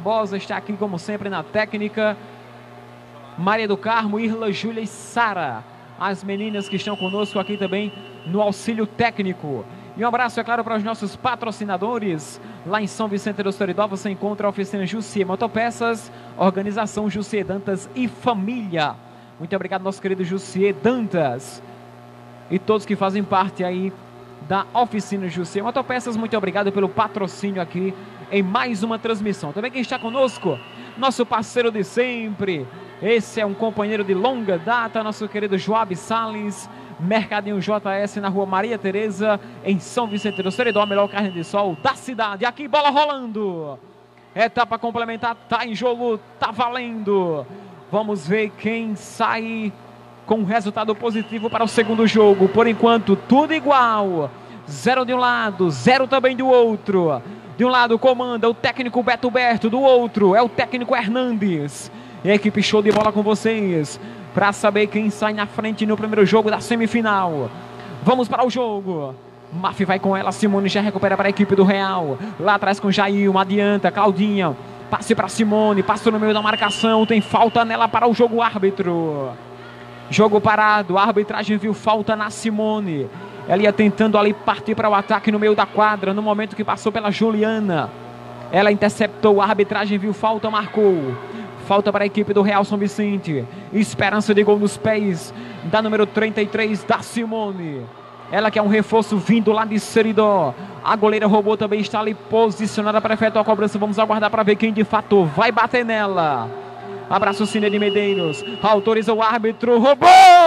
Barbosa está aqui como sempre na técnica. Maria do Carmo, Irla, Júlia e Sara, as meninas que estão conosco aqui também no auxílio técnico. E um abraço, é claro, para os nossos patrocinadores. Lá em São Vicente do Seridó você encontra a oficina Jussier Motopeças, organização Jussier Dantas e família. Muito obrigado, nosso querido Jussier Dantas e todos que fazem parte aí da oficina Jussier Motopeças. Muito obrigado pelo patrocínio aqui em mais uma transmissão. Também quem está conosco, nosso parceiro de sempre, esse é um companheiro de longa data, nosso querido Joab Salles, Mercadinho JS na rua Maria Tereza, em São Vicente do Seridó, a melhor carne de sol da cidade. Aqui, bola rolando, etapa complementar, tá em jogo, tá valendo. Vamos ver quem sai com um resultado positivo para o segundo jogo. Por enquanto, tudo igual, 0 de um lado, 0 também do outro. De um lado comanda o técnico Beto Berto, do outro é o técnico Hernandes. E a equipe show de bola com vocês para saber quem sai na frente no primeiro jogo da semifinal. Vamos para o jogo. Maf vai com ela, Simone já recupera para a equipe do Real. Lá atrás com Jair, adianta, Claudinha. Passe para Simone, passa no meio da marcação, tem falta nela para o jogo árbitro. Jogo parado, a arbitragem viu falta na Simone. Ela ia tentando ali partir para o ataque no meio da quadra, no momento que passou pela Juliana. Ela interceptou, a arbitragem viu falta, marcou. Falta para a equipe do Real São Vicente. Esperança de gol nos pés da número 33 da Simone. Ela que é um reforço vindo lá de Seridó. A goleira Robô também está ali posicionada para efetuar a cobrança. Vamos aguardar para ver quem de fato vai bater nela. Abraço, Cine de Medeiros. Autoriza o árbitro. Robô!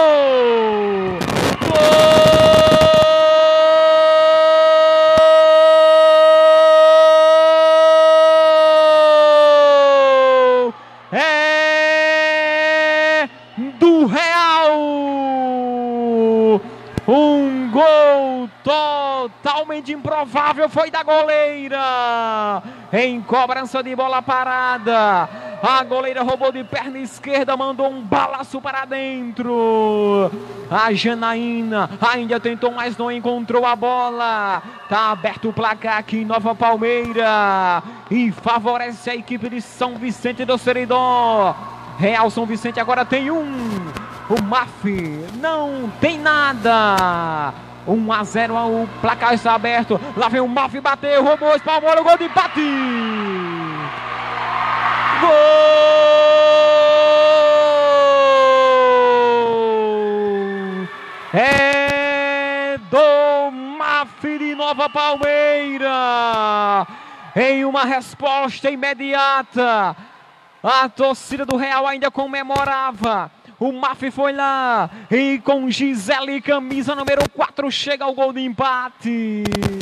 Gol! Um gol totalmente improvável foi da goleira, em cobrança de bola parada. A goleira roubou de perna esquerda, mandou um balaço para dentro. A Janaína ainda tentou, mas não encontrou a bola. Tá aberto o placar aqui em Nova Palmeira e favorece a equipe de São Vicente do Seridó. Real São Vicente agora tem o Maf não tem nada. 1-0, o placar está aberto. Lá vem o Maf, bateu, roubou, espalmou o gol de empate. Gol! É do Maf de Nova Palmeira. Em uma resposta imediata, a torcida do Real ainda comemorava. O Maf foi lá e com Gisele, camisa número 4, chega ao gol de empate.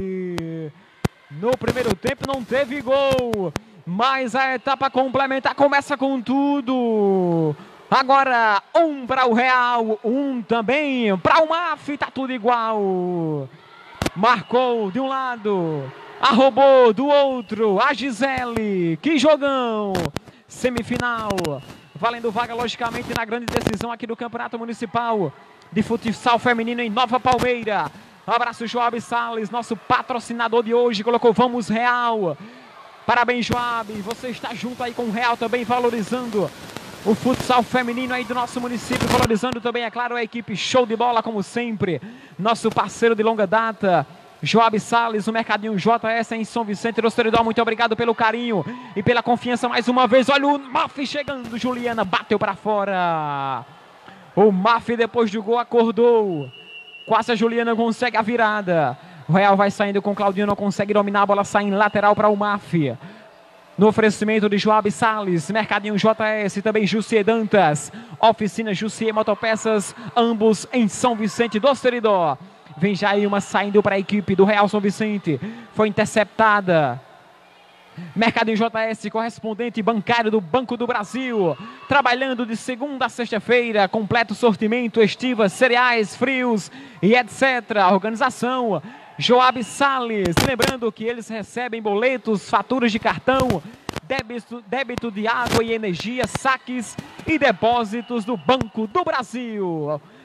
No primeiro tempo não teve gol, mas a etapa complementar começa com tudo. Agora, 1 para o Real, 1 também para o Maf, tá tudo igual. Marcou de um lado, a Robô do outro, a Gisele. Que jogão! Semifinal, valendo vaga logicamente na grande decisão aqui do Campeonato Municipal de Futsal Feminino em Nova Palmeira. Abraço, Joab Salles, nosso patrocinador de hoje, colocou Vamos Real. Parabéns, Joab, você está junto aí com o Real também, valorizando o futsal feminino aí do nosso município, valorizando também, é claro, a equipe show de bola, como sempre, nosso parceiro de longa data, Joab Salles, o Mercadinho JS em São Vicente do Seridó. Muito obrigado pelo carinho e pela confiança mais uma vez. Olha o Maf chegando, Juliana bateu para fora. O Maf depois do gol acordou. Quase a Juliana consegue a virada. O Real vai saindo com Claudinho, não consegue dominar, a bola sai em lateral para o Maf. No oferecimento de Joab Salles, Mercadinho JS, também Jussier Dantas, oficina Jussier Motopeças, ambos em São Vicente do Seridó. Vem já aí uma saindo para a equipe do Real São Vicente. Foi interceptada. Mercadinho JS, correspondente bancário do Banco do Brasil. Trabalhando de segunda a sexta-feira. Completo sortimento, estivas, cereais, frios e etc. A organização Joab Salles. Lembrando que eles recebem boletos, faturas de cartão, débito de água e energia, saques e depósitos do Banco do Brasil.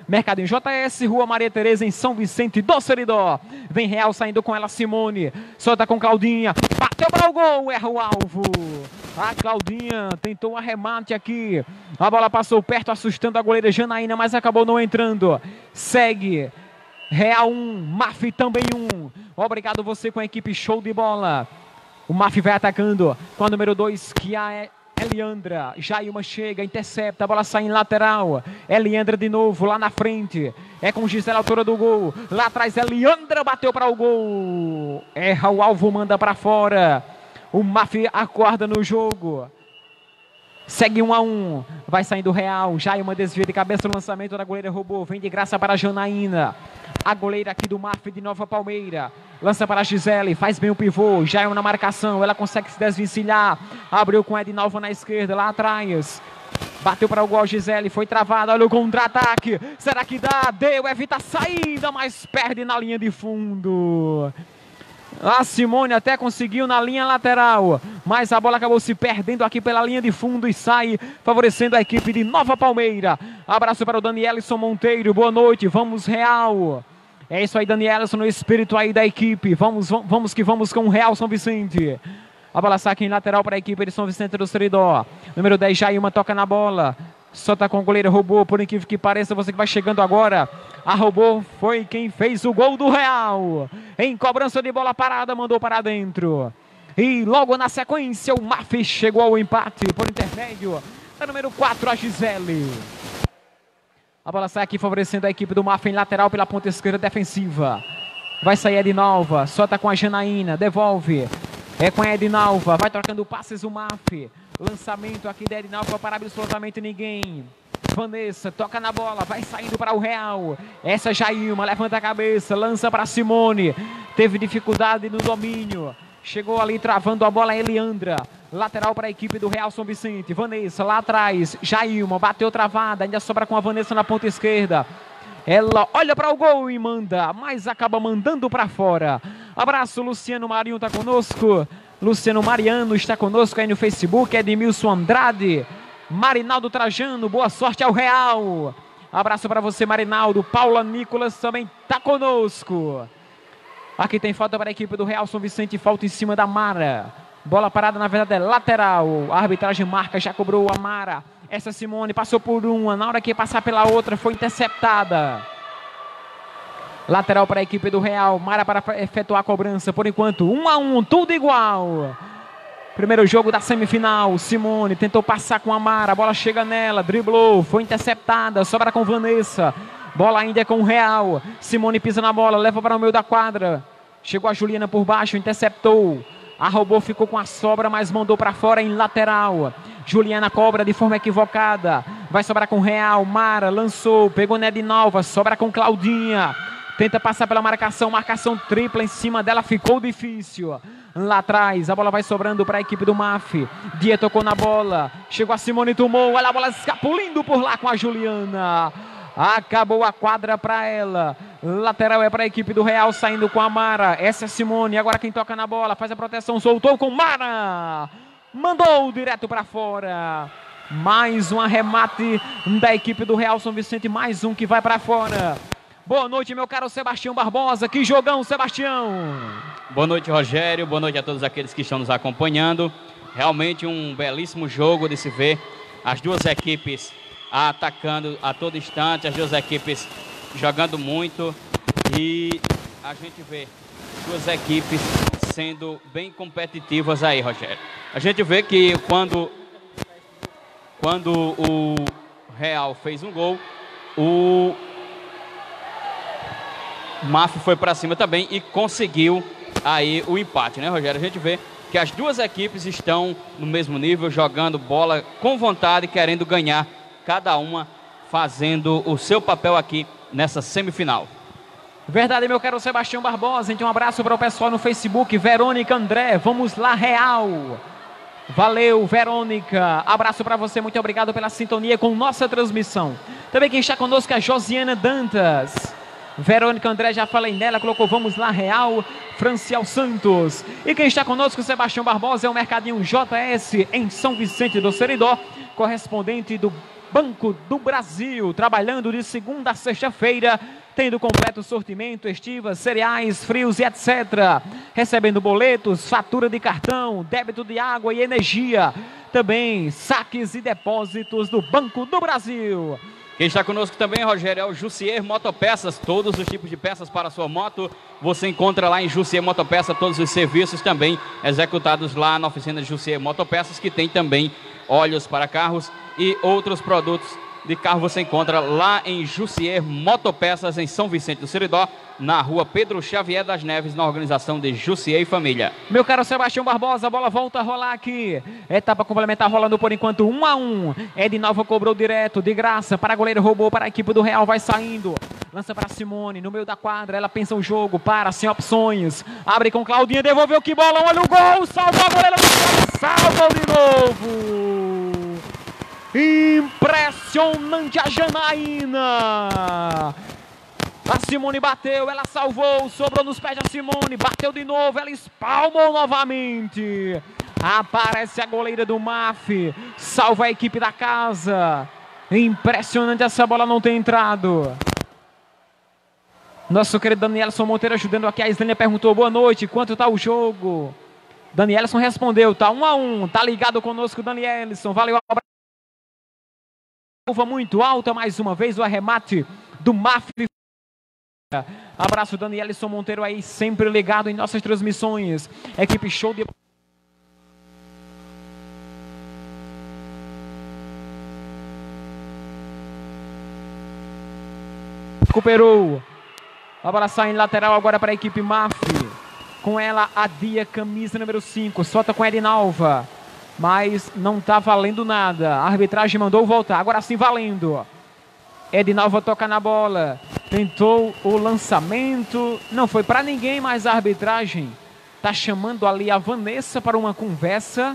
Mercadinho JS, Rua Maria Tereza, em São Vicente do Seridó. Vem Real saindo com ela, Simone. Solta com Claudinha. Bateu para o gol, erra o alvo. A Claudinha tentou um arremate aqui. A bola passou perto, assustando a goleira Janaína, mas acabou não entrando. Segue. Real 1, MAF também 1. Obrigado você com a equipe, show de bola. O MAF vai atacando com a número 2, que é Eliandra. Jailma chega, intercepta, a bola sai em lateral. Eliandra de novo, lá na frente. É com Gisele, autora do gol. Lá atrás, Eliandra bateu para o gol. Erra o alvo, manda para fora. O MAF acorda no jogo. Segue 1-1. Vai saindo Real. Jailma desvia de cabeça o lançamento da goleira, roubou. Vem de graça para a Janaína. A goleira aqui do MAF de Nova Palmeira. Lança para a Gisele. Faz bem o pivô. Jailma na marcação. Ela consegue se desvencilhar. Abriu com Edinalva na esquerda. Lá atrás. Bateu para o gol, Gisele. Foi travada. Olha o contra-ataque. Será que dá? Deu. Evita a saída, mas perde na linha de fundo. A Simone até conseguiu na linha lateral, mas a bola acabou se perdendo aqui pela linha de fundo e sai, favorecendo a equipe de Nova Palmeira. Abraço para o Danielson Monteiro, boa noite, vamos Real. É isso aí, Danielson, no espírito aí da equipe. Vamos que vamos com o Real São Vicente. A bola saca em lateral para a equipe de São Vicente do Seridó. Número 10, Jailma toca na bola. Solta com o goleiro, roubou, por incrível que pareça, você que vai chegando agora. A roubou foi quem fez o gol do Real. Em cobrança de bola parada, mandou para dentro. E logo na sequência, o MAF chegou ao empate por intermédio da número 4, a Gisele. A bola sai aqui favorecendo a equipe do MAF em lateral pela ponta esquerda defensiva. Vai sair Edinalva, solta com a Janaína, devolve. É com a Edinalva, vai trocando passes o MAF. Lançamento aqui da Edinalva para absolutamente ninguém. Vanessa toca na bola, vai saindo para o Real. Essa Jailma levanta a cabeça, lança para Simone. Teve dificuldade no domínio. Chegou ali travando a bola, Eliandra. Lateral para a equipe do Real São Vicente. Vanessa lá atrás, Jailma bateu travada, ainda sobra com a Vanessa na ponta esquerda. Ela olha para o gol e manda, mas acaba mandando para fora. Abraço, Luciano Marinho está conosco. Luciano Mariano está conosco aí no Facebook. Edmilson Andrade. Marinaldo Trajano, boa sorte ao Real. Abraço para você, Marinaldo. Paula Nicolas também está conosco. Aqui tem falta para a equipe do Real São Vicente. Falta em cima da Mara. Bola parada, na verdade, é lateral. A arbitragem marca, já cobrou a Mara. Essa Simone passou por uma. Na hora que ia passar pela outra, foi interceptada. Lateral para a equipe do Real. Mara para efetuar a cobrança. Por enquanto, 1-1, tudo igual. Primeiro jogo da semifinal. Simone tentou passar com a Mara. A bola chega nela. Driblou. Foi interceptada. Sobra com Vanessa. Bola ainda é com o Real. Simone pisa na bola. Leva para o meio da quadra. Chegou a Juliana por baixo. Interceptou. A roubou, ficou com a sobra, mas mandou para fora em lateral. Juliana cobra de forma equivocada. Vai sobrar com o Real. Mara lançou. Pegou Edinalva. Sobra com Claudinha. Tenta passar pela marcação, marcação tripla em cima dela, ficou difícil. Lá atrás, a bola vai sobrando para a equipe do MAF. Dia tocou na bola, chegou a Simone, tomou, olha a bola escapulindo por lá com a Juliana. Acabou a quadra para ela. Lateral é para a equipe do Real, saindo com a Mara. Essa é Simone, agora quem toca na bola, faz a proteção, soltou com Mara. Mandou direto para fora. Mais um arremate da equipe do Real São Vicente, mais um que vai para fora. Boa noite, meu caro Sebastião Barbosa. Que jogão, Sebastião! Boa noite, Rogério. Boa noite a todos aqueles que estão nos acompanhando. Realmente um belíssimo jogo de se ver. As duas equipes atacando a todo instante, as duas equipes jogando muito. E a gente vê duas equipes sendo bem competitivas aí, Rogério. A gente vê que quando o Real fez um gol, o MAF foi para cima também e conseguiu aí o empate, né, Rogério? A gente vê que as duas equipes estão no mesmo nível, jogando bola com vontade, querendo ganhar, cada uma fazendo o seu papel aqui nessa semifinal. Verdade, meu caro Sebastião Barbosa. Então um abraço para o pessoal no Facebook. Verônica André, vamos lá, Real. Valeu, Verônica. Abraço para você, muito obrigado pela sintonia com nossa transmissão. Também quem está conosco é a Josiana Dantas. Verônica André, já falei nela, colocou vamos lá, Real. Franciel Santos. E quem está conosco, Sebastião Barbosa, é o Mercadinho JS em São Vicente do Seridó, correspondente do Banco do Brasil, trabalhando de segunda a sexta-feira, tendo completo sortimento, estivas, cereais, frios e etc. Recebendo boletos, fatura de cartão, débito de água e energia. Também saques e depósitos do Banco do Brasil. Quem está conosco também, Rogério, é o Jussier Motopeças. Todos os tipos de peças para a sua moto você encontra lá em Jussier Motopeças. Todos os serviços também executados lá na oficina de Jussier Motopeças, que tem também óleos para carros e outros produtos de carro você encontra lá em Jussier Motopeças, em São Vicente do Seridó, na rua Pedro Xavier das Neves, na organização de Jussier e Família. Meu caro Sebastião Barbosa, a bola volta a rolar aqui. Etapa complementar rolando por enquanto 1-1. Edinalva cobrou direto, de graça, para goleiro, roubou para a equipe do Real, vai saindo. Lança para Simone, no meio da quadra, ela pensa o jogo, para, sem opções. Abre com Claudinha, devolveu, que bola, olha o gol, salva a goleira, salva de novo. Impressionante a Janaína. A Simone bateu, ela salvou, sobrou nos pés da Simone, bateu de novo, ela espalmou novamente. Aparece a goleira do MAF, salva a equipe da casa. Impressionante essa bola não ter entrado. Nosso querido Danielson Monteiro ajudando aqui. A Islânia perguntou, boa noite, quanto está o jogo? Danielson respondeu, tá 1-1, tá ligado conosco, Danielson, valeu, abraço. Muito alta, mais uma vez o arremate do MAF. Abraço, Danielson Monteiro aí, sempre ligado em nossas transmissões. Equipe show de... Recuperou. A bola sai em lateral agora para a equipe MAF. Com ela a Dia, camisa número 5. Solta com Edinalva. Mas não está valendo nada. A arbitragem mandou voltar. Agora sim valendo. Edinalva toca na bola. Tentou o lançamento. Não foi para ninguém, mas a arbitragem está chamando ali a Vanessa para uma conversa.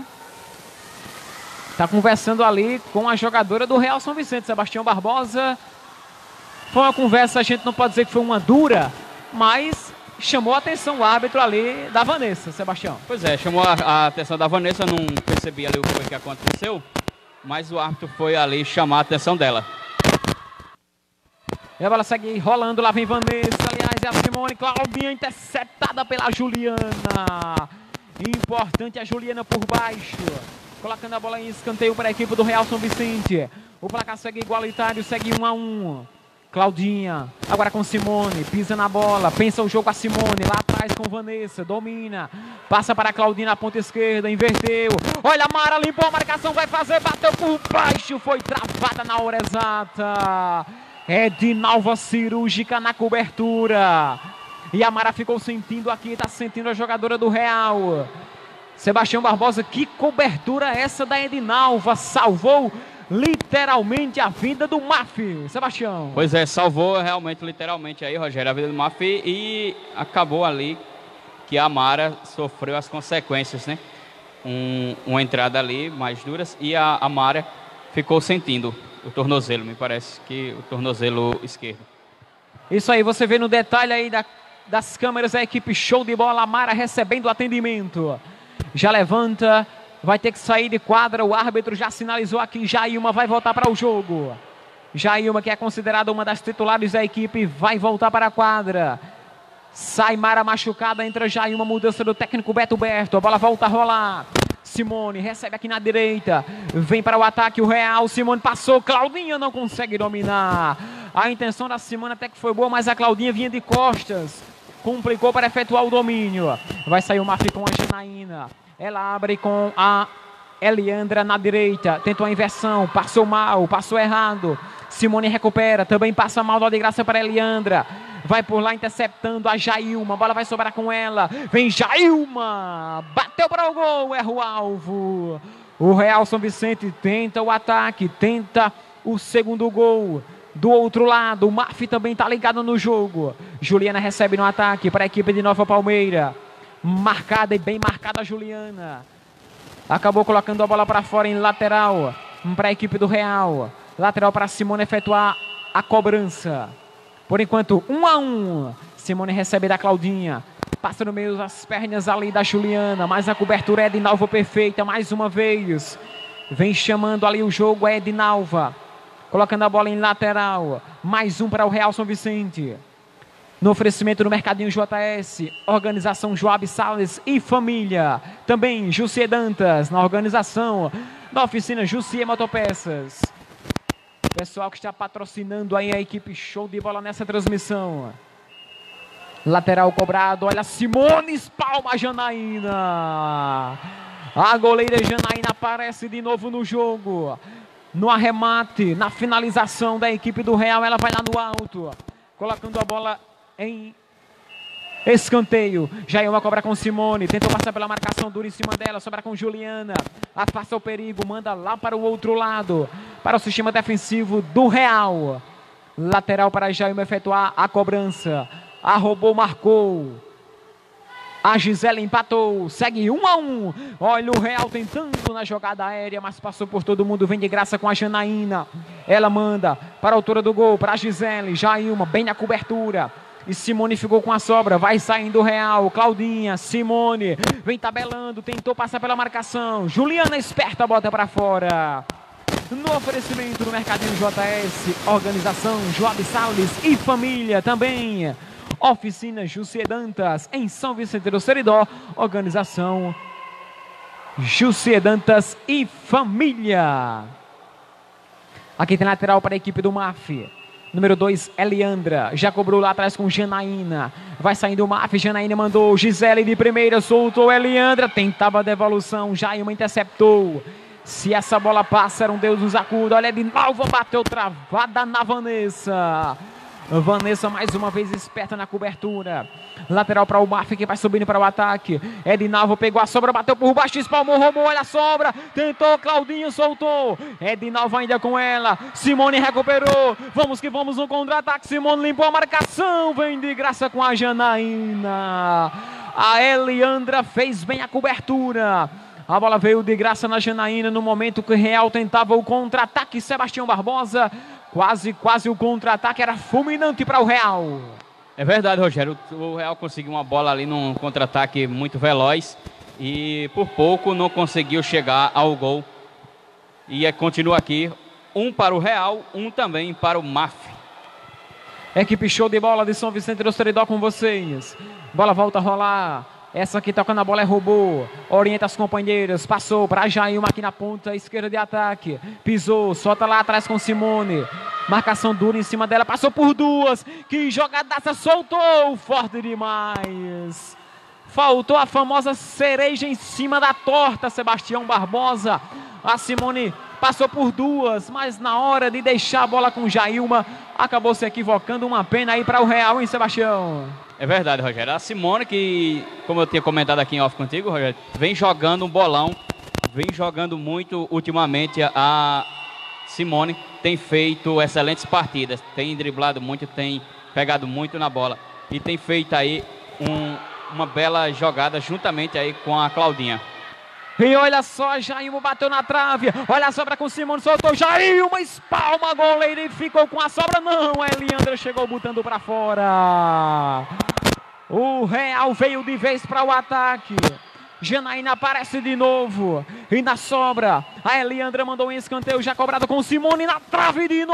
Está conversando ali com a jogadora do Real São Vicente, Sebastião Barbosa. Foi uma conversa, a gente não pode dizer que foi uma dura, mas chamou a atenção o árbitro ali da Vanessa, Sebastião. Pois é, chamou a atenção da Vanessa, não percebi ali o que foi que aconteceu, mas o árbitro foi ali chamar a atenção dela. E a bola segue rolando, lá vem Vanessa, aliás, é a Simone, Claudinha interceptada pela Juliana. Importante a Juliana por baixo, colocando a bola em escanteio para a equipe do Real São Vicente. O placar segue igualitário, segue 1-1. Claudinha, agora com Simone, pisa na bola, pensa o jogo a Simone, lá atrás com Vanessa, domina, passa para a Claudinha na ponta esquerda, inverteu, olha a Mara, limpou a marcação, vai fazer, bateu por baixo, foi travada na hora exata. Edinalva cirúrgica na cobertura, e a Mara ficou sentindo aqui, está sentindo a jogadora do Real. Sebastião Barbosa, que cobertura é essa da Edinalva, salvou literalmente a vida do MAF, Sebastião. Pois é, salvou realmente, literalmente aí, Rogério, a vida do MAF, e acabou ali que a Mara sofreu as consequências, né? Uma entrada ali mais duras, e a Mara ficou sentindo o tornozelo, me parece que o tornozelo esquerdo. Isso aí, você vê no detalhe aí das câmeras, a equipe show de bola, a Mara recebendo atendimento. Já levanta, vai ter que sair de quadra, o árbitro já sinalizou aqui, Jailma vai voltar para o jogo. Jailma, que é considerada uma das titulares da equipe, vai voltar para a quadra. Sai Mara machucada, entra Jailma, mudança do técnico Beto Berto, a bola volta a rolar. Simone recebe aqui na direita, vem para o ataque o Real, Simone passou, Claudinha não consegue dominar. A intenção da Simone até que foi boa, mas a Claudinha vinha de costas, complicou para efetuar o domínio. Vai sair o MAF com a Janaína. Ela abre com a Eliandra na direita. Tentou a inversão. Passou mal. Passou errado. Simone recupera. Também passa mal. Dá de graça para a Eliandra. Vai por lá interceptando a Jailma. A bola vai sobrar com ela. Vem Jailma. Bateu para o gol. Erra o alvo. O Real São Vicente tenta o ataque. Tenta o segundo gol. Do outro lado, o MAF também está ligado no jogo. Juliana recebe no ataque para a equipe de Nova Palmeira. Marcada e bem marcada a Juliana. Acabou colocando a bola para fora em lateral para a equipe do Real. Lateral para Simone efetuar a cobrança. Por enquanto, 1-1. Simone recebe da Claudinha. Passa no meio das pernas ali da Juliana. Mas a cobertura é Edinalva perfeita mais uma vez. Vem chamando ali o jogo, é Edinalva. colocando a bola em lateral. Mais um para o Real São Vicente. No oferecimento do Mercadinho JS, organização Joab Salles e família. Também Jussier Dantas, na organização da oficina Jussier Motopeças. Pessoal que está patrocinando aí a equipe Show de Bola nessa transmissão. Lateral cobrado, olha Simone, espalma a Janaína. A goleira Janaína aparece de novo no jogo. No arremate, na finalização da equipe do Real, ela vai lá no alto. Colocando a bola em escanteio. Jailma cobra com Simone. Tentou passar pela marcação dura em cima dela. Sobra com Juliana. Afasta o perigo. Manda lá para o outro lado. Para o sistema defensivo do Real. Lateral para Jailma efetuar a cobrança. A Robô marcou. A Gisele empatou. Segue 1-1. Olha o Real tentando na jogada aérea, mas passou por todo mundo. Vem de graça com a Janaína. Ela manda para a altura do gol. Para a Gisele. Jailma bem na cobertura. E Simone ficou com a sobra, vai saindo o Real, Claudinha, Simone, vem tabelando, tentou passar pela marcação, Juliana esperta, bota para fora. No oferecimento do Mercadinho JS, organização Joab Salles e família também. Oficina Jussier Dantas em São Vicente do Seridó, organização Jussier Dantas e família. Aqui tem lateral para a equipe do MAF. Número 2, Eliandra. Já cobrou lá atrás com Janaína. Vai saindo o MAF. Janaína mandou. Gisele de primeira. Soltou Eliandra. Tentava a devolução. Jailma interceptou. Se essa bola passa, era um Deus nos acuda. Olha, de novo bateu travada na Vanessa. Vanessa mais uma vez esperta na cobertura. Lateral para o MAF que vai subindo para o ataque. Edinalvo pegou a sobra, bateu por baixo, espalmou, roubou, olha a sobra. Tentou, Claudinho soltou. Edinalvo ainda com ela. Simone recuperou. Vamos que vamos no contra-ataque. Simone limpou a marcação. Vem de graça com a Janaína. A Eliandra fez bem a cobertura. A bola veio de graça na Janaína no momento que o Real tentava o contra-ataque. Sebastião Barbosa. Quase o contra-ataque era fulminante para o Real. É verdade, Rogério. O Real conseguiu uma bola ali num contra-ataque muito veloz e por pouco não conseguiu chegar ao gol. E continua aqui, um para o Real, um também para o MAF. Equipe Show de Bola de São Vicente do Seridó com vocês. Bola volta a rolar. Essa aqui tocando a bola é Robô. Orienta as companheiras. Passou para Jailma aqui na ponta esquerda de ataque. Pisou. Solta lá atrás com Simone. Marcação dura em cima dela. Passou por duas. Que jogadaça. Soltou. Forte demais. Faltou a famosa cereja em cima da torta. Sebastião Barbosa. A Simone passou por duas. Mas na hora de deixar a bola com Jailma, acabou se equivocando. Uma pena aí para o Real, hein, Sebastião? É verdade, Rogério. A Simone, que, como eu tinha comentado aqui em off contigo, Rogério, vem jogando um bolão, vem jogando muito ultimamente. A Simone tem feito excelentes partidas, tem driblado muito, tem pegado muito na bola e tem feito aí uma bela jogada juntamente aí com a Claudinha. E olha só, Jailma bateu na trave. Olha a sobra com Simone, soltou Jailma, espalma a goleira e ficou com a sobra. Não, a Eliandra chegou botando para fora. O Real veio de vez para o ataque. Janaína aparece de novo. E na sobra, a Eliandra mandou um escanteio já cobrado com Simone na trave de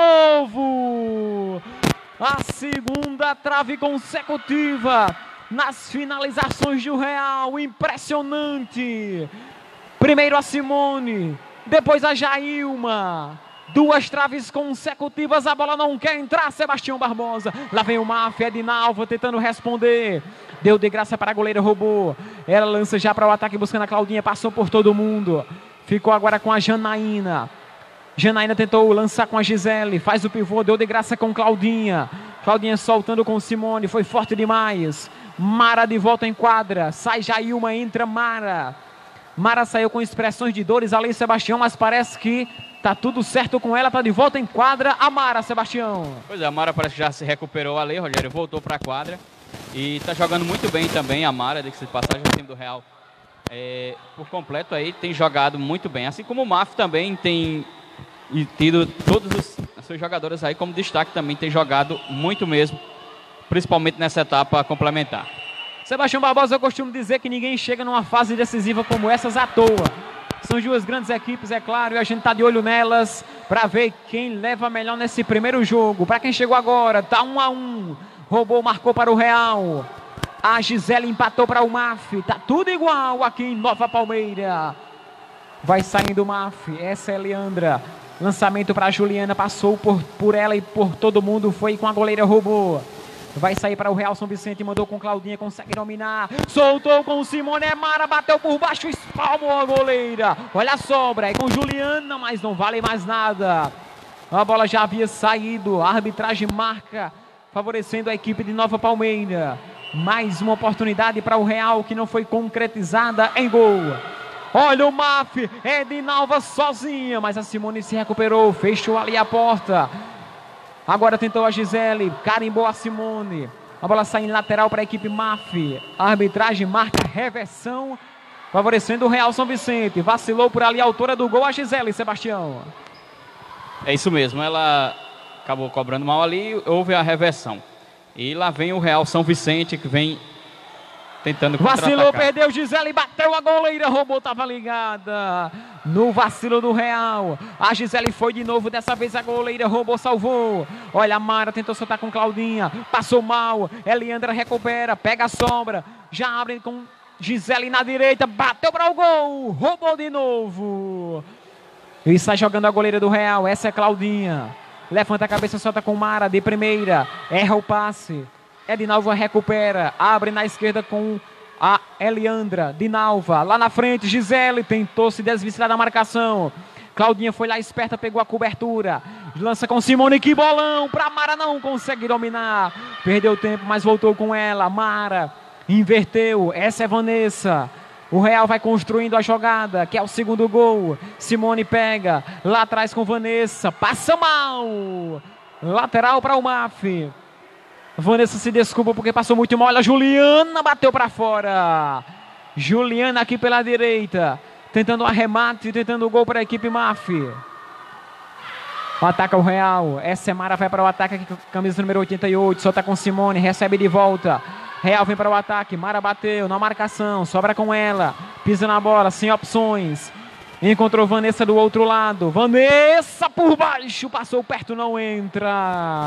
novo. A segunda trave consecutiva nas finalizações do Real. Impressionante. Primeiro a Simone, depois a Jailma. Duas traves consecutivas, a bola não quer entrar, Sebastião Barbosa. Lá vem o MAF, Edinalvo tentando responder. Deu de graça para a goleira, roubou. Ela lança já para o ataque buscando a Claudinha, passou por todo mundo. Ficou agora com a Janaína. Janaína tentou lançar com a Gisele, faz o pivô, deu de graça com Claudinha. Claudinha soltando com Simone, foi forte demais. Mara de volta em quadra, sai Jailma, entra Mara. Mara saiu com expressões de dores ali, Sebastião, mas parece que tá tudo certo com ela, tá de volta em quadra a Mara, Sebastião. Pois é, a Mara parece que já se recuperou ali, Rogério, voltou para a quadra e tá jogando muito bem também a Mara, de que se passagem no time do Real por completo aí, tem jogado muito bem, assim como o MAF também tem tido todos os seus jogadores aí como destaque, também tem jogado muito mesmo, principalmente nessa etapa complementar. Sebastião Barbosa, eu costumo dizer que ninguém chega numa fase decisiva como essas à toa. São duas grandes equipes, é claro, e a gente está de olho nelas para ver quem leva melhor nesse primeiro jogo. Para quem chegou agora, tá 1-1. Robô marcou para o Real. A Gisele empatou para o MAF. Tá tudo igual aqui em Nova Palmeira. Vai saindo o MAF. Essa é a Leandra. Lançamento para a Juliana. Passou por ela e por todo mundo. Foi com a goleira Robô. Vai sair para o Real São Vicente. Mandou com Claudinha. Consegue dominar. Soltou com Simone. Mara bateu por baixo. Espalmou a goleira. Olha a sobra. É com Juliana, mas não vale mais nada. A bola já havia saído. A arbitragem marca, favorecendo a equipe de Nova Palmeira. Mais uma oportunidade para o Real que não foi concretizada em gol. Olha o MAF. Edinalva sozinha. Mas a Simone se recuperou. Fechou ali a porta. Agora tentou a Gisele, carimbou a Simone. A bola sai em lateral para a equipe MAF. A arbitragem marca reversão, favorecendo o Real São Vicente. Vacilou por ali a autora do gol, a Gisele, Sebastião. É isso mesmo, ela acabou cobrando mal ali, houve a reversão. E lá vem o Real São Vicente, que vem tentando contra-atacar. Vacilou, perdeu Gisele, bateu a goleira, Robô estava ligada no vacilo do Real. A Gisele foi de novo, dessa vez a goleira Robô salvou. Olha, a Mara tentou soltar com Claudinha, passou mal. Eliandra recupera, pega a sombra, já abre com Gisele na direita, bateu para o gol, Robô de novo. E sai jogando a goleira do Real, essa é Claudinha. Levanta a cabeça, solta com Mara de primeira, erra o passe. Edinalva recupera, abre na esquerda com a Eliandra, Dinalva, lá na frente, Gisele tentou se desvencilhar da marcação. Claudinha foi lá esperta, pegou a cobertura, lança com Simone, que bolão, para Mara, não consegue dominar, perdeu tempo, mas voltou com ela, Mara, inverteu, essa é Vanessa. O Real vai construindo a jogada, que é o segundo gol. Simone pega, lá atrás com Vanessa, passa mal, lateral para o MAF. Vanessa se desculpa porque passou muito mal. Olha, Juliana bateu para fora. Juliana aqui pela direita, tentando um arremate, tentando o gol para a equipe MAF. Ataca o Real. Essa é Mara, vai para o ataque aqui com a camisa número 88. Solta com Simone, recebe de volta. Real vem para o ataque. Mara bateu na marcação, sobra com ela. Pisa na bola, sem opções. Encontrou Vanessa do outro lado. Vanessa por baixo, passou perto, não entra.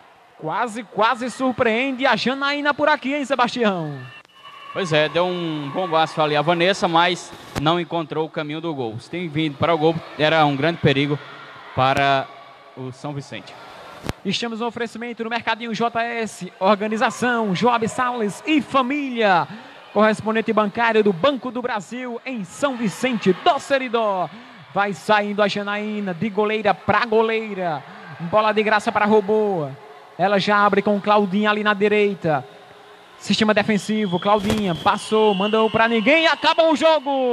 Quase surpreende a Janaína por aqui, hein, Sebastião? Pois é, deu um bombaço ali a Vanessa, mas não encontrou o caminho do gol. Se tem vindo para o gol, era um grande perigo para o São Vicente. Estamos no oferecimento no Mercadinho JS, organização Joab Salles e família. Correspondente bancário do Banco do Brasil em São Vicente do Seridó. Vai saindo a Janaína de goleira para goleira. Bola de graça para Robô. Ela já abre com Claudinha ali na direita. Sistema defensivo, Claudinha passou, mandou para ninguém e acaba o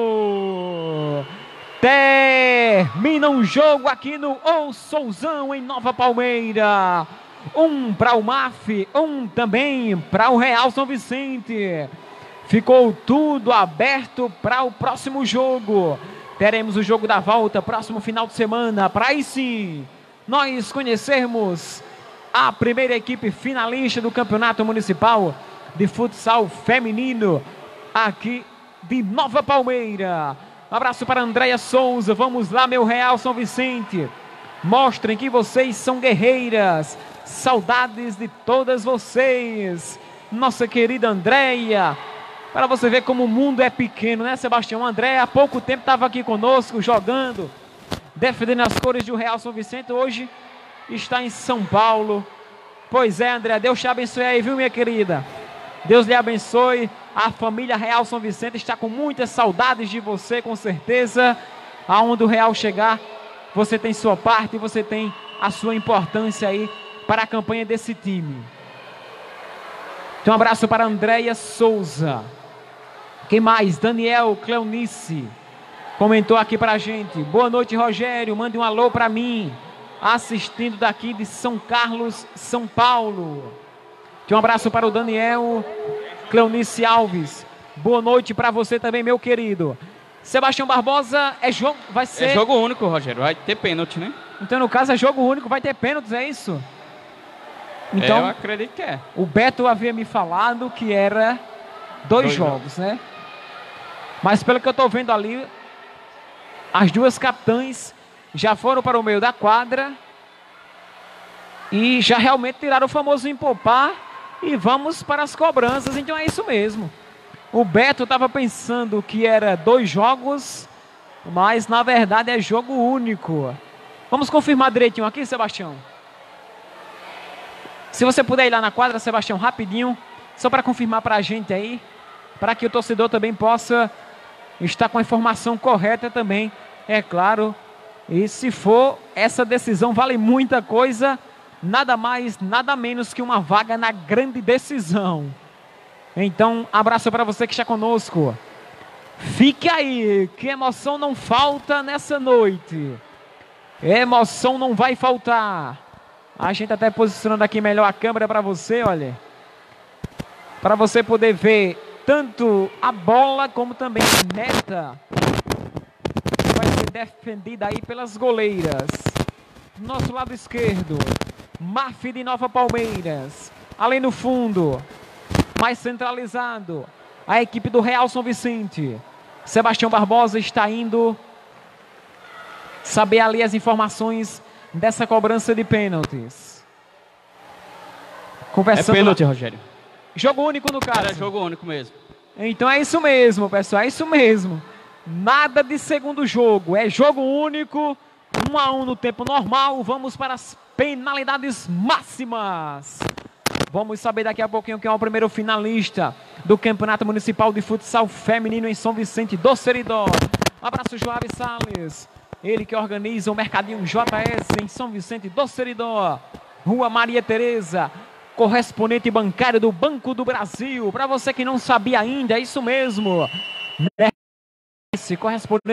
jogo. Termina um jogo aqui no O Souzão, em Nova Palmeira. Um para o MAF, um também para o Real São Vicente. Ficou tudo aberto para o próximo jogo. Teremos o jogo da volta, próximo final de semana, para aí sim nós conhecermos a primeira equipe finalista do Campeonato Municipal de Futsal Feminino aqui de Nova Palmeira. Um abraço para Andréia Souza. Vamos lá, meu Real São Vicente. Mostrem que vocês são guerreiras. Saudades de todas vocês. Nossa querida Andréia. Para você ver como o mundo é pequeno, né, Sebastião? Andréia há pouco tempo estava aqui conosco, jogando, defendendo as cores do Real São Vicente. Hoje está em São Paulo. Pois é, André, Deus te abençoe aí, viu, minha querida? Deus lhe abençoe. A família Real São Vicente está com muitas saudades de você, com certeza. Aonde o Real chegar, você tem sua parte, você tem a sua importância aí para a campanha desse time. Então, um abraço para Andréia Souza. Quem mais? Daniel Cleonice comentou aqui para a gente. Boa noite, Rogério. Mande um alô para mim. Assistindo daqui de São Carlos, São Paulo. Um abraço para o Daniel Cleonice Alves. Boa noite para você também, meu querido. Sebastião Barbosa, vai ser... É jogo único, Rogério. Vai ter pênalti, né? Então, no caso, é jogo único, vai ter pênaltis, é isso? Então, eu acredito que é. O Beto havia me falado que era dois jogos, né? Mas pelo que eu estou vendo ali, As duas capitãs já foram para o meio da quadra e já realmente tiraram o famoso empopar e vamos para as cobranças. Então é isso mesmo. O Beto estava pensando que era 2 jogos, mas na verdade é jogo único. Vamos confirmar direitinho aqui, Sebastião. Se você puder ir lá na quadra, Sebastião, rapidinho, só para confirmar para a gente aí, para que o torcedor também possa estar com a informação correta também, é claro. E se for, essa decisão vale muita coisa, nada mais, nada menos que uma vaga na grande decisão. Então, abraço para você que está conosco. Fique aí, que emoção não falta nessa noite. Emoção não vai faltar. A gente até posicionando aqui melhor a câmera para você, olha. Para você poder ver tanto a bola como também a meta. Vai ser defendida aí pelas goleiras. Nosso lado esquerdo, Maf de Nova Palmeiras. Ali no fundo, mais centralizado, a equipe do Real São Vicente. Sebastião Barbosa está indo saber ali as informações dessa cobrança de pênaltis. Conversando. É pênalti, Rogério. Jogo único no caso. Era jogo único mesmo. Então é isso mesmo, pessoal. É isso mesmo. Nada de segundo jogo. É jogo único. 1-1 no tempo normal. Vamos para as penalidades máximas. Vamos saber daqui a pouquinho quem é o primeiro finalista do Campeonato Municipal de Futsal Feminino em São Vicente do Seridó. Um abraço, Joab Salles. Ele que organiza o Mercadinho JS em São Vicente do Seridó. Rua Maria Tereza, correspondente bancário do Banco do Brasil. Para você que não sabia ainda, é isso mesmo. Esse correspondente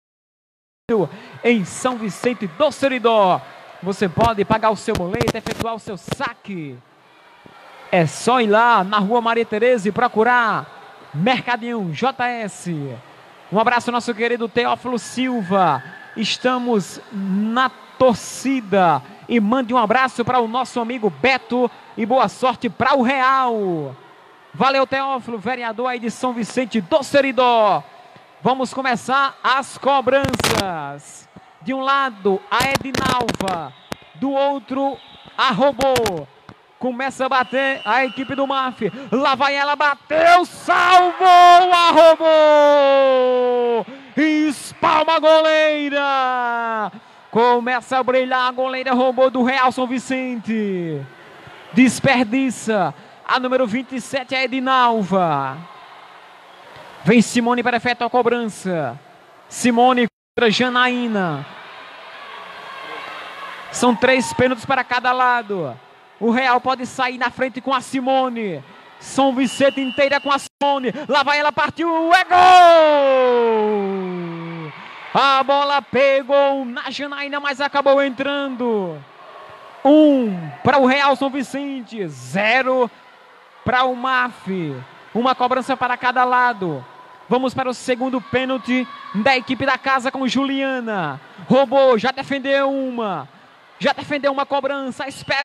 em São Vicente do Seridó. Você pode pagar o seu boleto, efetuar o seu saque. É só ir lá na Rua Maria Tereza e procurar Mercadinho JS. Um abraço ao nosso querido Teófilo Silva. Estamos na torcida. E mande um abraço para o nosso amigo Beto. E boa sorte para o Real. Valeu, Teófilo, vereador aí de São Vicente do Seridó. Vamos começar as cobranças. De um lado, a Edinalva. Do outro, a Robô. Começa a bater a equipe do Maf. Lá vai ela, bateu, salvou a Robô. Espalma a goleira. Começa a brilhar a goleira Robô do Real São Vicente. Desperdiça. A número 27 é a Edinalva. Vem Simone para efetuar a cobrança. Simone contra Janaína. São 3 pênaltis para cada lado. O Real pode sair na frente com a Simone. São Vicente inteira com a Simone. Lá vai ela, partiu, é gol! A bola pegou na Janaína, mas acabou entrando. 1 para o Real São Vicente, 0 para o Maf. Uma cobrança para cada lado. Vamos para o segundo pênalti da equipe da casa com Juliana. Robô, já defendeu uma. Já defendeu uma cobrança, espera.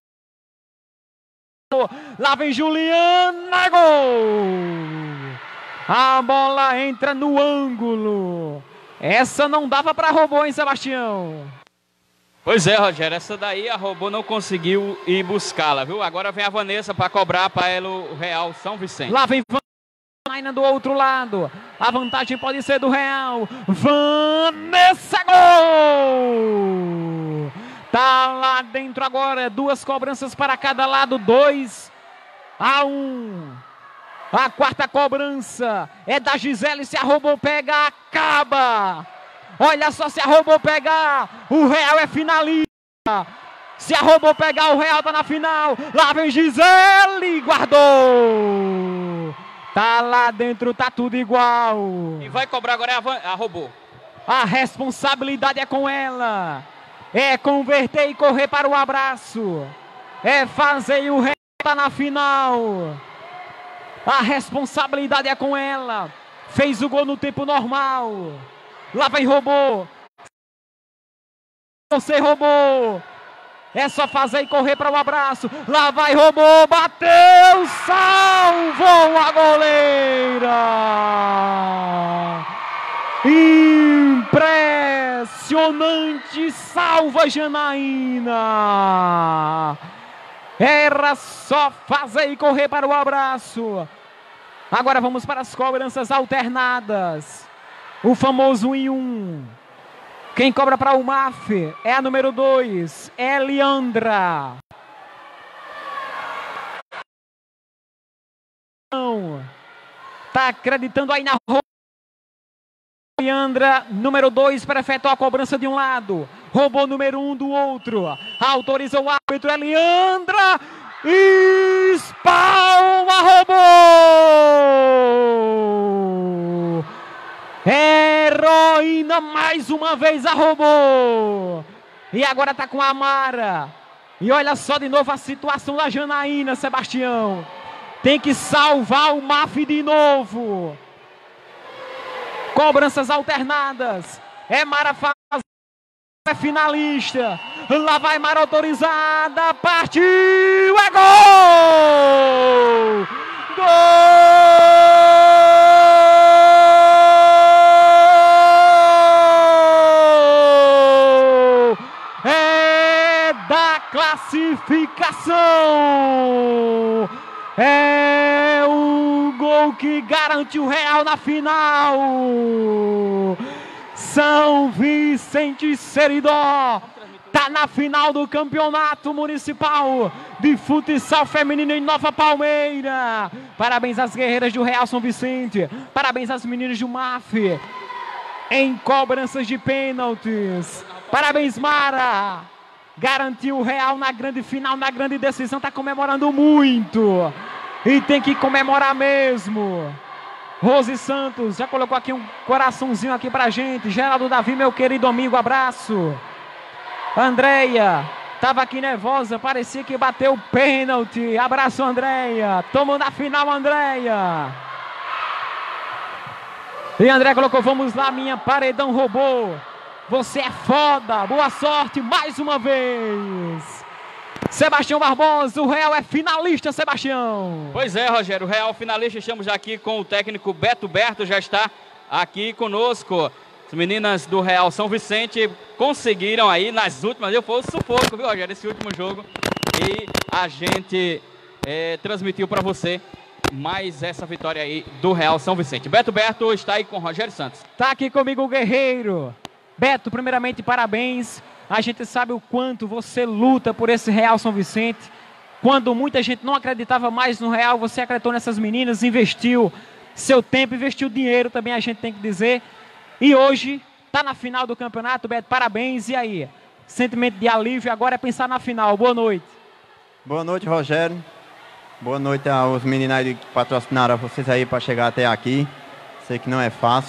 Lá vem Juliana, gol! A bola entra no ângulo. Essa não dava para Robô, hein, Sebastião? Pois é, Rogério, essa daí a Robô não conseguiu ir buscá-la, viu? Agora vem a Vanessa para cobrar para ela o Real São Vicente. Lá vem Vanessa do outro lado. A vantagem pode ser do Real. Vanessa, gol! Tá lá dentro agora, 2 cobranças para cada lado, 2-1. A quarta cobrança é da Gisele, se a Robô pega, acaba. Olha só, se a Robô pegar, o Real é finalista. Se a Robô pegar, o Real tá na final. Lá vem Gisele, guardou. Tá lá dentro, tá tudo igual. E vai cobrar agora a Robô. A responsabilidade é com ela. É converter e correr para o abraço. É fazer e o Real tá na final. A responsabilidade é com ela. Fez o gol no tempo normal. Lá vem Robô. Você, Robô. É só fazer e correr para o abraço. Lá vai Robô. Bateu. Salvou a goleira. Impressionante. Impressionante, salva Janaína. Era só fazer e correr para o abraço. Agora vamos para as cobranças alternadas. O famoso 1 em 1. Quem cobra para o MAF é a número 2, Eliandra. Tá acreditando aí na roupa. Eliandra, número 2, para efetuar a cobrança de um lado. Robô número 1 do outro. Autoriza o árbitro, Eliandra. Espalma, robô. Heroína mais uma vez a robô. E agora tá com a Amara. E olha só de novo a situação da Janaína, Sebastião. Tem que salvar o MAF de novo. Cobranças alternadas. É Mara faz, é finalista. Lá vai Mara autorizada. Partiu. É gol! Gol! É da classificação. É o gol que garante o Real na final. São Vicente Seridó tá na final do Campeonato Municipal de Futsal Feminino em Nova Palmeira. Parabéns às guerreiras do Real São Vicente. Parabéns às meninas do MAF em cobranças de pênaltis. Parabéns, Mara. Garantiu o Real na grande final, na grande decisão. Tá comemorando muito. E tem que comemorar mesmo. Rose Santos já colocou aqui um coraçãozinho aqui pra gente. Geraldo Davi, meu querido amigo, abraço. Andréia, tava aqui nervosa, parecia que bateu o pênalti. Abraço, Andréia. Tomou na final, Andréia. E André colocou, vamos lá, minha paredão robô. Você é foda, boa sorte mais uma vez. Sebastião Barbosa, o Real é finalista, Sebastião. Pois é, Rogério, o Real finalista. Estamos aqui com o técnico Beto Berto, já está aqui conosco. As meninas do Real São Vicente conseguiram aí nas últimas, eu fui o sufoco, viu, Rogério, esse último jogo. E a gente transmitiu para você mais essa vitória aí do Real São Vicente. Beto Berto está aí com o Rogério Santos. Tá aqui comigo o Guerreiro. Beto, primeiramente, parabéns. A gente sabe o quanto você luta por esse Real São Vicente. Quando muita gente não acreditava mais no Real, você acreditou nessas meninas, investiu seu tempo, investiu dinheiro também, a gente tem que dizer. E hoje está na final do campeonato, Beto, parabéns. E aí? Sentimento de alívio, agora é pensar na final. Boa noite. Boa noite, Rogério. Boa noite aos meninos aí que patrocinaram vocês aí para chegar até aqui. Sei que não é fácil.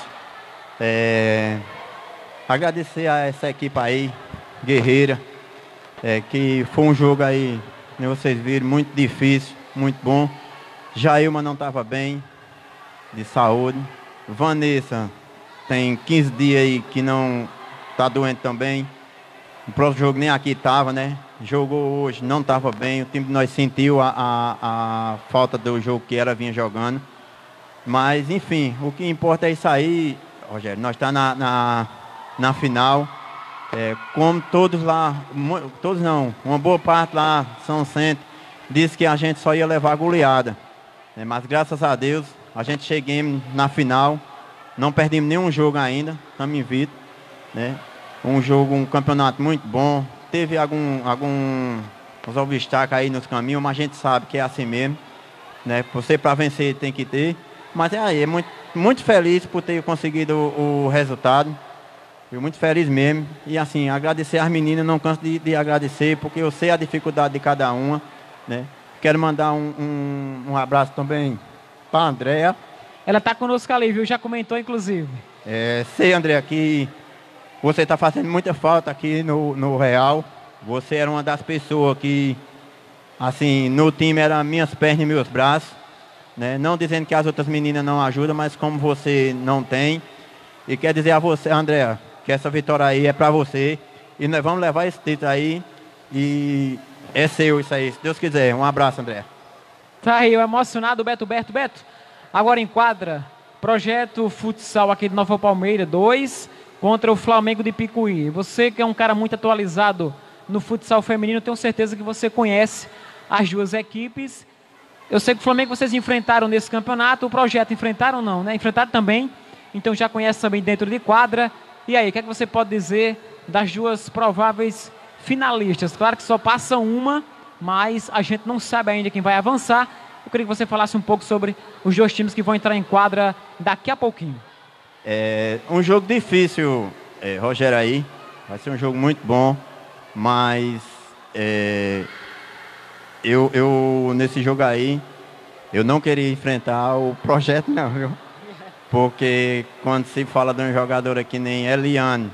Agradecer a essa equipe aí, guerreira, que foi um jogo aí, como vocês viram, muito difícil, muito bom. Jailma não estava bem, de saúde. Vanessa tem 15 dias aí que não está doente também. O próximo jogo nem aqui estava, né? Jogou hoje, não estava bem. O time de nós sentiu a falta do jogo que ela vinha jogando. Mas, enfim, o que importa é isso aí, Rogério. Nós estamos na final. Como todos lá, todos não, uma boa parte lá, São Vicente, disse que a gente só ia levar goleada. Mas graças a Deus, a gente chegamos na final, não perdemos nenhum jogo ainda, estamos invictos, né? Um campeonato muito bom, teve alguns obstáculos aí nos caminhos, mas a gente sabe que é assim mesmo, né? Você para vencer tem que ter, mas muito, muito feliz por ter conseguido o resultado. Fui muito feliz mesmo. E assim, agradecer às meninas, não canso de agradecer, porque eu sei a dificuldade de cada uma, né? Quero mandar um abraço também para a Andréia. Ela está conosco ali, viu? Já comentou, inclusive. Sei, Andréia, que você está fazendo muita falta aqui no Real. Você era uma das pessoas que, assim, no time eram minhas pernas e meus braços, né? Não dizendo que as outras meninas não ajudam, mas como você não tem. E quer dizer a você, Andréia, que essa vitória aí é para você. E nós vamos levar esse título aí. E é seu isso aí, se Deus quiser. Um abraço, André. Tá aí, o emocionado Beto Berto. Beto, agora em quadra, projeto futsal aqui de Nova Palmeira 2. contra o Flamengo de Picuí. Você que é um cara muito atualizado no futsal feminino, tenho certeza que você conhece as duas equipes. Eu sei que o Flamengo vocês enfrentaram nesse campeonato, o Projeto enfrentaram não, né? Enfrentaram também, então já conhece também dentro de quadra. E aí, o que é que você pode dizer das duas prováveis finalistas? Claro que só passa uma, mas a gente não sabe ainda quem vai avançar. Eu queria que você falasse um pouco sobre os dois times que vão entrar em quadra daqui a pouquinho. É um jogo difícil, Rogério, aí. Vai ser um jogo muito bom, mas eu nesse jogo aí, eu não queria enfrentar o Projeto não, viu? Porque quando se fala de um jogador que nem Eliane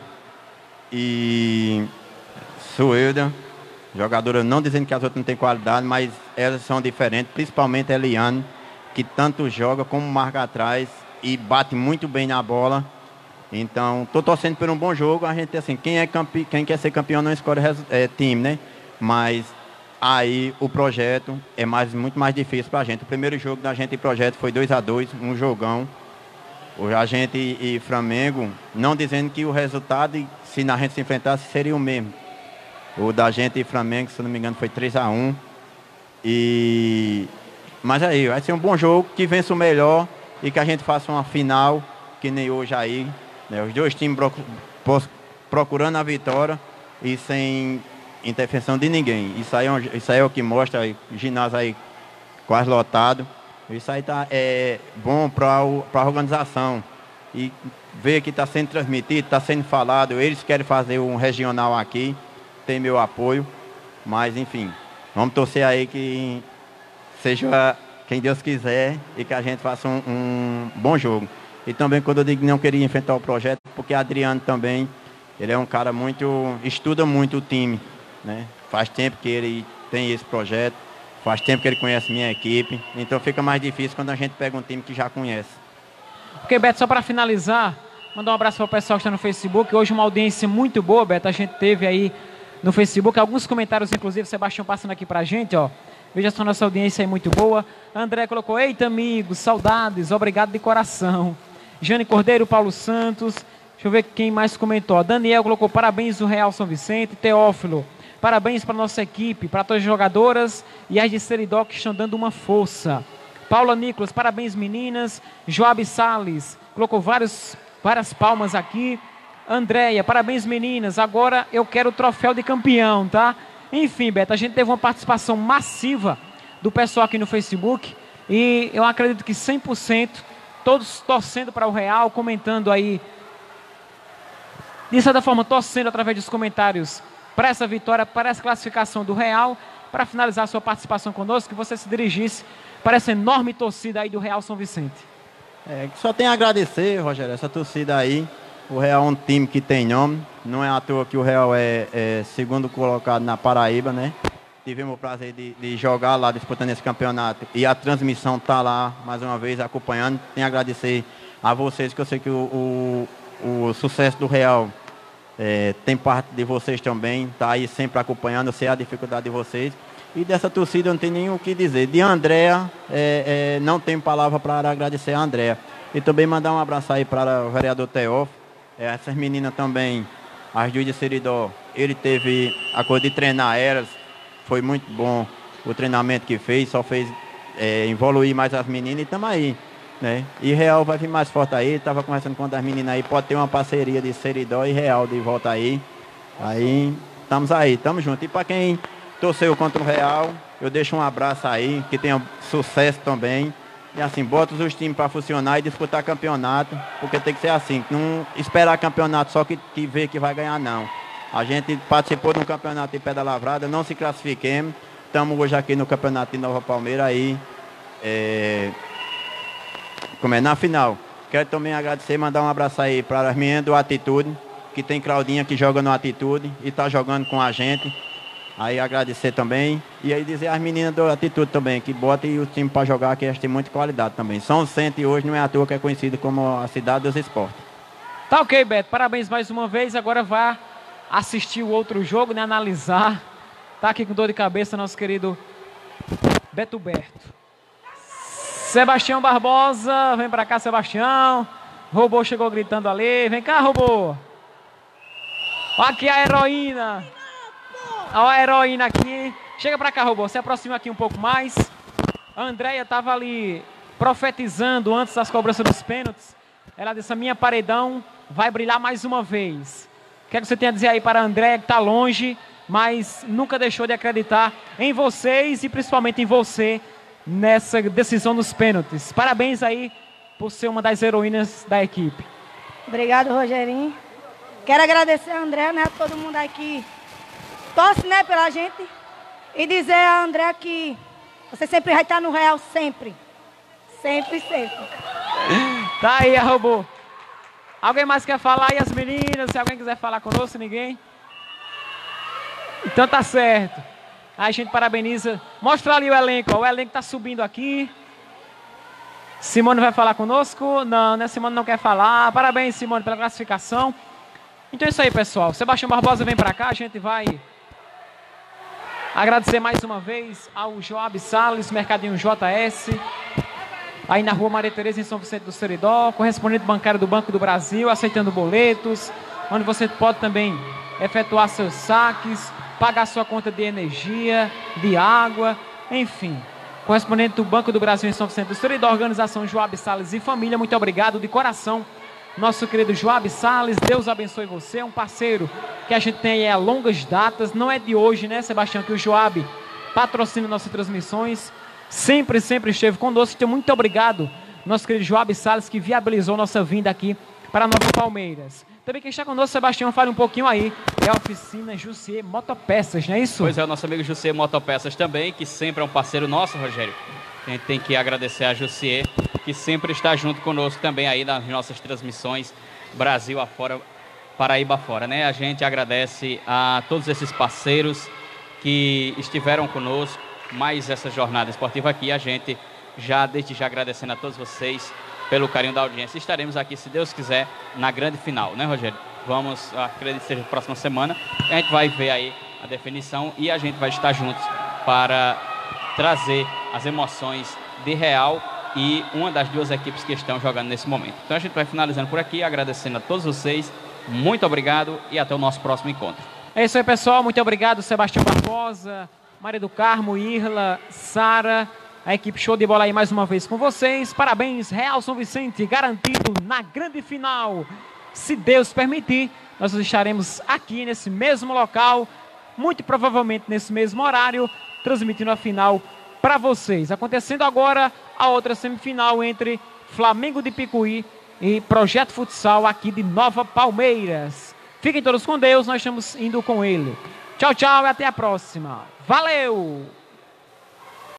e Suelda, jogadora, não dizendo que as outras não têm qualidade, mas elas são diferentes, principalmente a Eliane, que tanto joga como marca atrás e bate muito bem na bola. Então, estou torcendo por um bom jogo. A gente, assim, quem quer ser campeão não escolhe time, né? Mas aí o Projeto é muito mais difícil para a gente. O primeiro jogo da gente e Projeto foi 2-2, um jogão. A gente e Flamengo, não dizendo que o resultado, se a gente se enfrentasse, seria o mesmo. O da gente e Flamengo, se não me engano, foi 3-1. Mas aí, vai ser um bom jogo, que vença o melhor e que a gente faça uma final, que nem hoje aí, né? Os dois times procurando a vitória e sem intervenção de ninguém. Isso aí é o que mostra aí, o ginásio aí quase lotado. Isso aí é bom para a organização. E ver que está sendo transmitido, está sendo falado. Eles querem fazer um regional aqui, tem meu apoio. Mas, enfim, vamos torcer aí que seja quem Deus quiser e que a gente faça um bom jogo. E também, quando eu digo que não queria enfrentar o Projeto, porque Adriano também, ele é um cara estuda muito o time, né? Faz tempo que ele tem esse projeto. Faz tempo que ele conhece minha equipe, então fica mais difícil quando a gente pega um time que já conhece. Ok, Beto, só para finalizar, mandar um abraço para o pessoal que está no Facebook. Hoje uma audiência muito boa, Beto, a gente teve aí no Facebook alguns comentários, inclusive, Sebastião passando aqui para a gente, ó. Veja só, nossa audiência aí muito boa. André colocou, eita amigos, saudades, obrigado de coração. Jane Cordeiro, Paulo Santos, deixa eu ver quem mais comentou. Daniel colocou, parabéns do Real São Vicente. Teófilo, parabéns para a nossa equipe, para todas as jogadoras e as de Seridó que estão dando uma força. Paula Nicolas, parabéns meninas. Joab Salles, colocou várias palmas aqui. Andréia, parabéns meninas. Agora eu quero o troféu de campeão, tá? Enfim, Beto, a gente teve uma participação massiva do pessoal aqui no Facebook. E eu acredito que 100%, todos torcendo para o Real, comentando aí. De certa forma, torcendo através dos comentários para essa vitória, para essa classificação do Real. Para finalizar a sua participação conosco, que você se dirigisse para essa enorme torcida aí do Real São Vicente. Só tenho a agradecer, Rogério, essa torcida aí. O Real é um time que tem nome. Não é à toa que o Real é segundo colocado na Paraíba, né? Tivemos o prazer de jogar lá, disputando esse campeonato. E a transmissão está lá, mais uma vez, acompanhando. Tenho a agradecer a vocês, que eu sei que o sucesso do Real tem parte de vocês também, tá aí sempre acompanhando, eu sei a dificuldade de vocês. E dessa torcida eu não tenho nem o que dizer. De Andréa, não tenho palavra para agradecer a Andréa. E também mandar um abraço aí para o vereador Teófilo. Essas meninas também, as duas de Seridó, ele teve a coisa de treinar elas, foi muito bom o treinamento que fez, só fez evoluir mais as meninas e estamos aí. Né? E Real vai vir mais forte aí, estava conversando com as meninas aí, pode ter uma parceria de Seridó e Real de volta aí. Aí, estamos juntos. E para quem torceu contra o Real, eu deixo um abraço aí, que tenha sucesso também. E assim, bota os times para funcionar e disputar campeonato, porque tem que ser assim, não esperar campeonato só que vê que vai ganhar, não. A gente participou de um campeonato de Pedra Lavrada, não se classifiquemos, estamos hoje aqui no campeonato de Nova Palmeira aí, na final. Quero também agradecer, mandar um abraço aí para as meninas do Atitude, que tem Claudinha que joga no Atitude e está jogando com a gente. Aí agradecer também. E aí dizer às meninas do Atitude também, que botem o time para jogar, que elas têm muita qualidade também. São Vicente hoje não é à toa que é conhecido como a cidade dos esportes. Tá ok, Beto. Parabéns mais uma vez. Agora vá assistir o outro jogo, né? Analisar. Tá aqui com dor de cabeça nosso querido Beto Berto. Sebastião Barbosa, vem pra cá, Sebastião. Robô chegou gritando ali. Vem cá, Robô. Aqui a heroína. Olha a heroína aqui. Chega pra cá, Robô. Se aproxima aqui um pouco mais. A Andréia estava ali profetizando antes das cobranças dos pênaltis. Ela disse: a minha paredão vai brilhar mais uma vez. O que é que você tem a dizer aí para a Andréia, que está longe, mas nunca deixou de acreditar em vocês e principalmente em você nessa decisão dos pênaltis? Parabéns aí por ser uma das heroínas da equipe. Obrigado, Rogerinho. Quero agradecer a André, né, a todo mundo aqui torce, né, pela gente, e dizer a André que você sempre vai estar no Real, sempre. Sempre, sempre. Tá aí, a Robô. Alguém mais quer falar aí, as meninas? Se alguém quiser falar conosco, ninguém? Então tá certo. Aí a gente parabeniza. Mostra ali o elenco, ó. O elenco tá subindo aqui. Simone vai falar conosco? Não, né? Simone não quer falar. Parabéns, Simone, pela classificação. Então é isso aí, pessoal. Sebastião Barbosa vem pra cá, a gente vai agradecer mais uma vez ao Joab Salles, Mercadinho JS, aí na rua Maria Tereza, em São Vicente do Seridó, correspondente bancário do Banco do Brasil, aceitando boletos, onde você pode também efetuar seus saques, pagar sua conta de energia, de água, enfim. Correspondente do Banco do Brasil em São Vicente do Seridó, organização Joab Salles e família, muito obrigado de coração. Nosso querido Joab Salles, Deus abençoe você, é um parceiro que a gente tem aí há longas datas, não é de hoje, né, Sebastião, que o Joab patrocina nossas transmissões, sempre esteve conosco, então muito obrigado, nosso querido Joab Salles, que viabilizou nossa vinda aqui para Nova Palmeiras. Também quem está conosco, Sebastião, fale um pouquinho aí, é a oficina Jussier Motopeças, não é isso? Pois é, o nosso amigo Jussier Motopeças também, que sempre é um parceiro nosso, Rogério. A gente tem que agradecer a Jussier, que sempre está junto conosco também aí nas nossas transmissões Brasil afora, Paraíba afora, né? A gente agradece a todos esses parceiros que estiveram conosco, mais essa jornada esportiva aqui. A gente desde já agradecendo a todos vocês pelo carinho da audiência. Estaremos aqui, se Deus quiser, na grande final, né, Rogério? Vamos, acredito que seja na próxima semana. A gente vai ver aí a definição e a gente vai estar juntos para trazer as emoções de Real e uma das duas equipes que estão jogando nesse momento. Então a gente vai finalizando por aqui, agradecendo a todos vocês. Muito obrigado e até o nosso próximo encontro. É isso aí, pessoal. Muito obrigado, Sebastião Barbosa, Maria do Carmo, Irla, Sara. A equipe show de bola aí mais uma vez com vocês. Parabéns, Real São Vicente, garantido na grande final. Se Deus permitir, nós estaremos aqui nesse mesmo local, muito provavelmente nesse mesmo horário, transmitindo a final para vocês. Acontecendo agora a outra semifinal entre Flamengo de Picuí e Projeto Futsal aqui de Nova Palmeiras. Fiquem todos com Deus, nós estamos indo com ele. Tchau, tchau e até a próxima. Valeu!